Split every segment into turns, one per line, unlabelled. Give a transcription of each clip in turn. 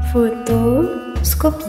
Photoscopie.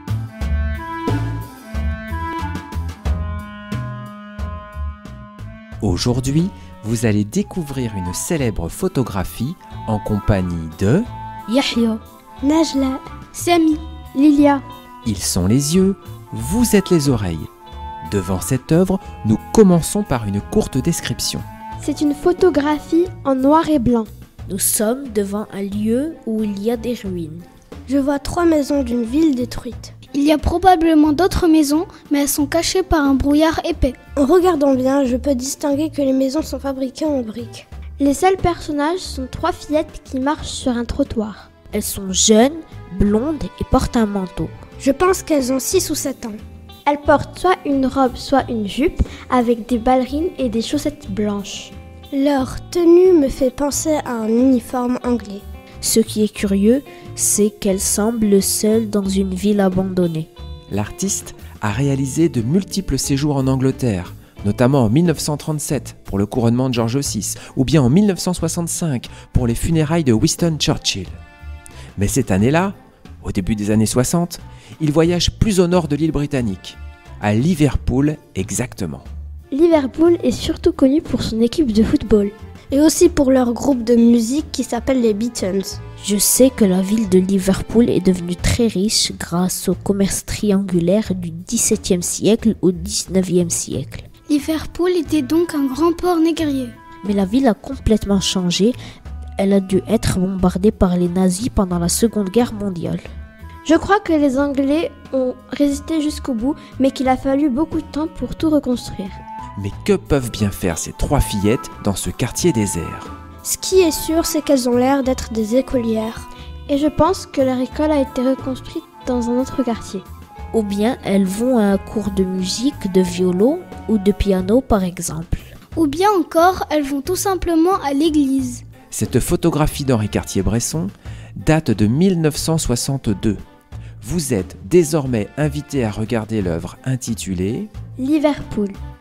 Aujourd'hui, vous allez découvrir une célèbre photographie en compagnie de
Yahya,
Najla,
Sami, Lilia.
Ils sont les yeux, vous êtes les oreilles. Devant cette œuvre, nous commençons par une courte description.
C'est une photographie en noir et blanc.
Nous sommes devant un lieu où il y a des ruines.
Je vois 3 maisons d'une ville détruite.
Il y a probablement d'autres maisons, mais elles sont cachées par un brouillard épais.
En regardant bien, je peux distinguer que les maisons sont fabriquées en briques.
Les seuls personnages sont 3 fillettes qui marchent sur un trottoir.
Elles sont jeunes, blondes et portent un manteau.
Je pense qu'elles ont 6 ou 7 ans.
Elles portent soit une robe, soit une jupe, avec des ballerines et des chaussettes blanches.
Leur tenue me fait penser à un uniforme anglais.
Ce qui est curieux, c'est qu'elles semblent seules dans une ville abandonnée.
L'artiste a réalisé de multiples séjours en Angleterre, notamment en 1937 pour le couronnement de George VI, ou bien en 1965 pour les funérailles de Winston Churchill. Mais cette année-là, au début des années 60, il voyage plus au nord de l'île britannique, à Liverpool exactement.
Liverpool est surtout connu pour son équipe de football.
Et aussi pour leur groupe de musique qui s'appelle les Beatles.
Je sais que la ville de Liverpool est devenue très riche grâce au commerce triangulaire du XVIIe siècle au XIXe siècle.
Liverpool était donc un grand port négrier.
Mais la ville a complètement changé. Elle a dû être bombardée par les nazis pendant la Seconde Guerre mondiale.
Je crois que les Anglais ont résisté jusqu'au bout, mais qu'il a fallu beaucoup de temps pour tout reconstruire.
Mais que peuvent bien faire ces 3 fillettes dans ce quartier désert?
Ce qui est sûr, c'est qu'elles ont l'air d'être des écolières.
Et je pense que leur école a été reconstruite dans un autre quartier.
Ou bien elles vont à un cours de musique, de violon ou de piano par exemple.
Ou bien encore, elles vont tout simplement à l'église.
Cette photographie d'Henri Cartier-Bresson date de 1962. Vous êtes désormais invité à regarder l'œuvre intitulée
Liverpool.